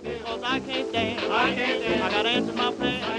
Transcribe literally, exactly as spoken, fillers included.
Cause I can't dance. I can't dance. I gotta answer my plan.